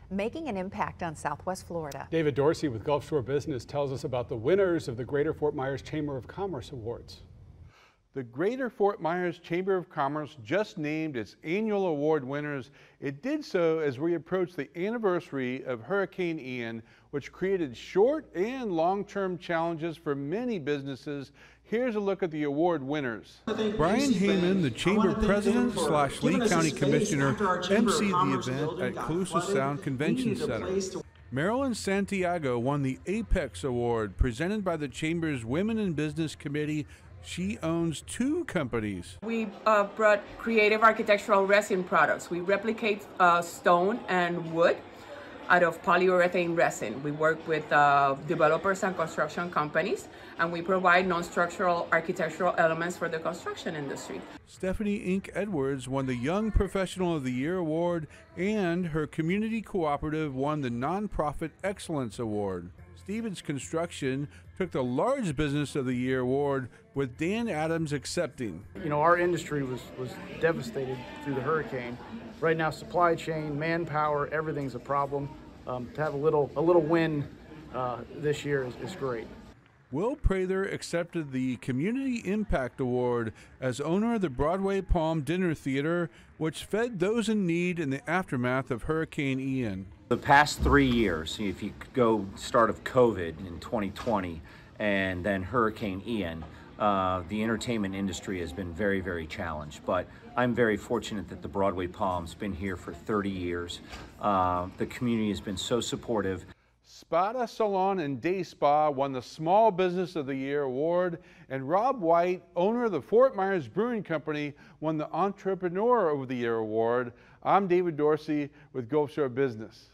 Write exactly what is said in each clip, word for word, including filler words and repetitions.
making an impact on Southwest Florida. David Dorsey with Gulf Shore Business tells us about the winners of the Greater Fort Myers Chamber of Commerce Awards. The Greater Fort Myers Chamber of Commerce just named its annual award winners. It did so as we approach the anniversary of Hurricane Ian, which created short and long-term challenges for many businesses. Here's a look at the award winners. Brian Heyman, the Chamber President slash Lee County Commissioner, emceed the event at Calusa Sound Convention Center. Marilyn Santiago won the Apex Award presented by the Chamber's Women in Business Committee. She owns two companies. We uh, brought creative architectural resin products. We replicate uh, stone and wood out of polyurethane resin. We work with uh, developers and construction companies, and we provide non-structural architectural elements for the construction industry. Stephanie Inc. Edwards won the Young Professional of the Year Award, and her community cooperative won the Nonprofit Excellence Award. Stevens Construction took the Large Business of the Year Award, with Dan Adams accepting. You know, our industry was, was devastated through the hurricane. Right now, supply chain, manpower, everything's a problem. Um, to have a little, a little win uh, this year is, is great. Will Prather accepted the Community Impact Award as owner of the Broadway Palm Dinner Theater, which fed those in need in the aftermath of Hurricane Ian. The past three years, if you go start of COVID in twenty twenty and then Hurricane Ian, uh, the entertainment industry has been very, very challenged. But I'm very fortunate that the Broadway Palm's been here for thirty years. Uh, the community has been so supportive. Spada Salon and Day Spa won the Small Business of the Year Award, and Rob White, owner of the Fort Myers Brewing Company, won the Entrepreneur of the Year Award. I'm David Dorsey with Gulf Shore Business.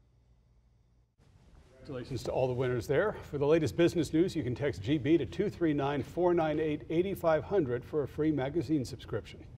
Congratulations to all the winners there. For the latest business news, you can text G B to two three nine, four nine eight, eight five zero zero for a free magazine subscription.